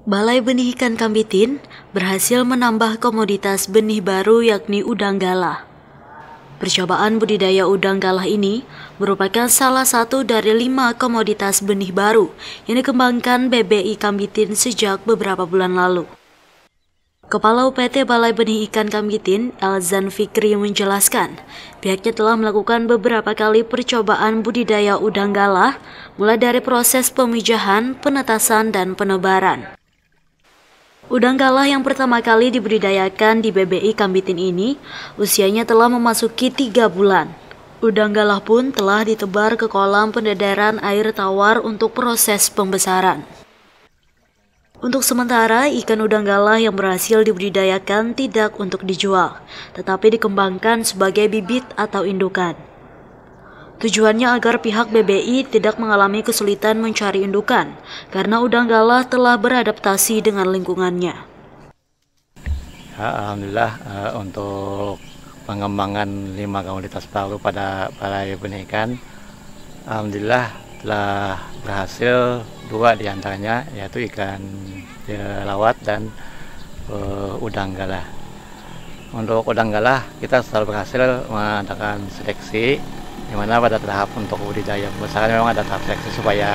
Balai Benih Ikan Kambitin berhasil menambah komoditas benih baru yakni udang galah. Percobaan budidaya udang galah ini merupakan salah satu dari 5 komoditas benih baru yang dikembangkan BBI Kambitin sejak beberapa bulan lalu. Kepala UPT Balai Benih Ikan Kambitin, Elzan Fikri menjelaskan, pihaknya telah melakukan beberapa kali percobaan budidaya udang galah, mulai dari proses pemijahan, penetasan, dan penebaran. Udang galah yang pertama kali dibudidayakan di BBI Kambitin ini, usianya telah memasuki 3 bulan. Udang galah pun telah ditebar ke kolam pendedaran air tawar untuk proses pembesaran. Untuk sementara, ikan udang galah yang berhasil dibudidayakan tidak untuk dijual, tetapi dikembangkan sebagai bibit atau indukan. Tujuannya agar pihak BBI tidak mengalami kesulitan mencari indukan, karena udang galah telah beradaptasi dengan lingkungannya. Alhamdulillah untuk pengembangan 5 komoditas baru pada Balai Benih Ikan, alhamdulillah telah berhasil 2 diantaranya, yaitu ikan jerawat dan udang galah. Untuk udang galah kita selalu berhasil mengadakan seleksi, di mana pada tahap untuk budidaya pembesaran memang ada tahap seleksi supaya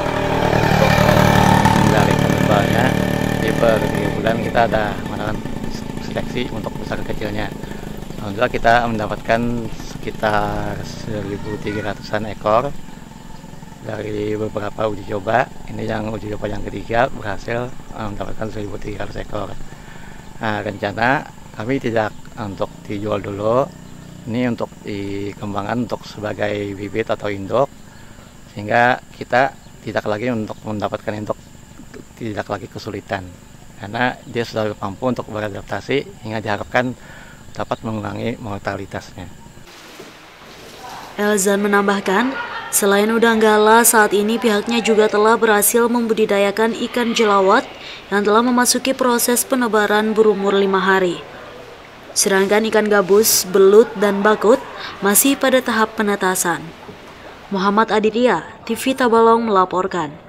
dari penyebarannya di per 3 bulan kita ada mengadakan seleksi untuk besar kecilnya. Alhamdulillah kita mendapatkan sekitar 1.300-an ekor dari beberapa uji coba. Ini yang uji coba yang ketiga berhasil mendapatkan 1.300 ekor. Nah, rencana kami tidak untuk dijual dulu, ini untuk dikembangkan untuk sebagai bibit atau induk, sehingga kita tidak lagi untuk mendapatkan induk tidak lagi kesulitan, karena dia sudah mampu untuk beradaptasi hingga diharapkan dapat mengurangi mortalitasnya. Elzan menambahkan, selain udang galah, saat ini pihaknya juga telah berhasil membudidayakan ikan jelawat yang telah memasuki proses penebaran berumur 5 hari. Sedangkan ikan gabus, belut, dan bakut masih pada tahap penetasan. Muhammad Aditya, TV Tabalong melaporkan.